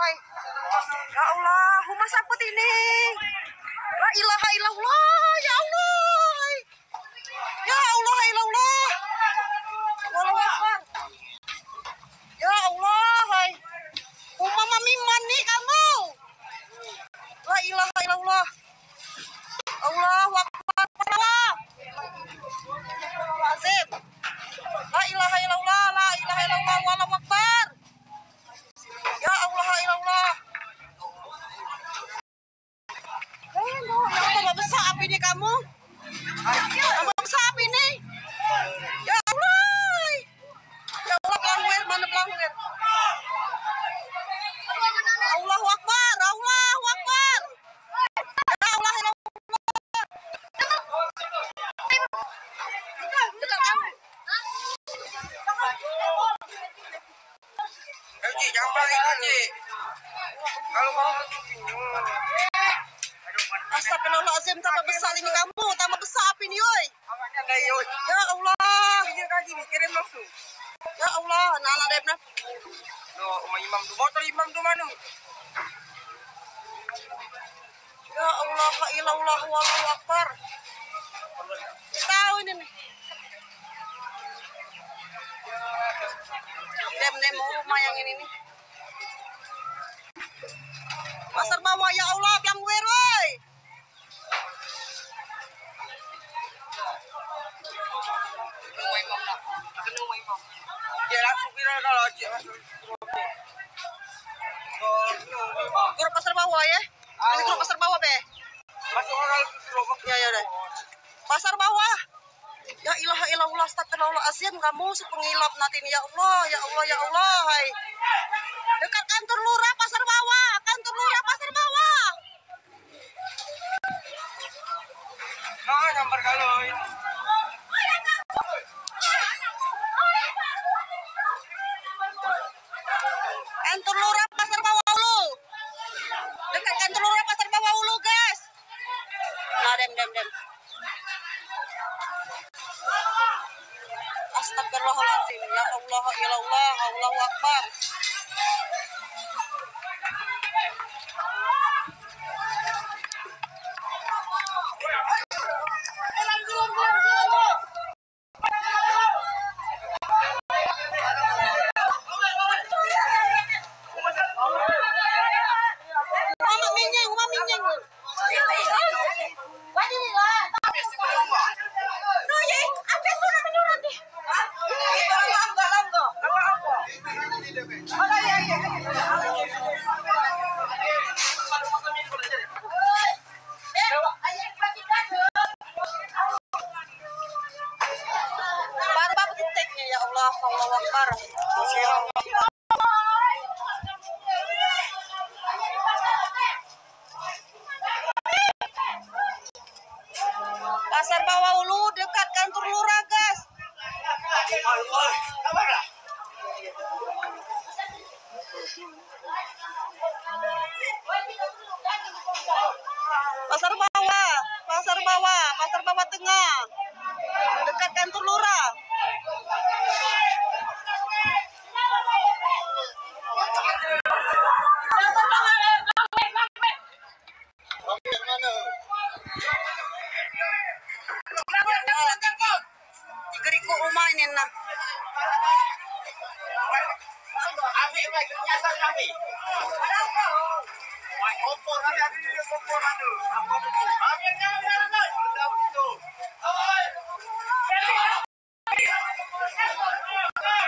hai. Ya Allah, rumah saput ini. La ilaha illallah, ya Allah. Ya Allah, ya Allah. Allahu Akbar. Ya Allah, hai. Rumah Mami Mani kamu. La ilaha illallah. Allahu Akbar. Azim. La ilaha illallah, la ilaha illallah, wallahu akbar. Ya Allah, ya Allah. Tambah besar api ini kamu. Tambah besar api ini. Ya Allah. Ya Allah, pelangwer, mana pelangwer? Allahu Akbar, Allahu Akbar. Ya Allah, ya Allah. Dekat kamu. Cik, jangan balik Cik. Kalau mau Astagfirullahaladzim, tambah besar ini kamu, tambah besar api ini, oi. awaknya enggak yoi. Ya Allah. Ini kaki ni kirim langsung. Ya Allah, anak-anak Debna. No, rumah imam tu. Motor imam tu mana? Ya Allah, la ilallah, wallahu akbar. Tahu ini nih. Dem rumah yang ini nih. Pasar bawah, ya Allah, bilang gue, woi. Rumah imam nak. Kena rumah imam. Dia langsung kira kalau Cik masuk. Grup pasar bawah ya. Ini grup pasar bawah, be. Masuk orang grup. Ya udah. Pasar bawah. Ya ilaha illallah, astagfirullahaladzim, kamu sepengilap nanti ini, ya Allah, ya Allah, ya Allah, hai. Dekat kantor lurah pasar bawah, kantor lurah pasar bawah. Ah, gambar kalau ini. Kantor lurah pasar bawah Ulu. Dekat kantor lurah pasar bawah Ulu, guys. Nah, dem. Astagfirullahaladzim, ya Allah, ya Allah, Allahu Akbar. Mama minyeng. Ya Allah, Allahu Akbar. Pasar bawah Ulu dekat kantor lurah, guys. Pasar bawah tengah. Dekat kantor lurah. Tiga rumah ini nah. Ambil baik, nyasar ambil. Kompor ada di kompor mana? Apa itu? Ambil.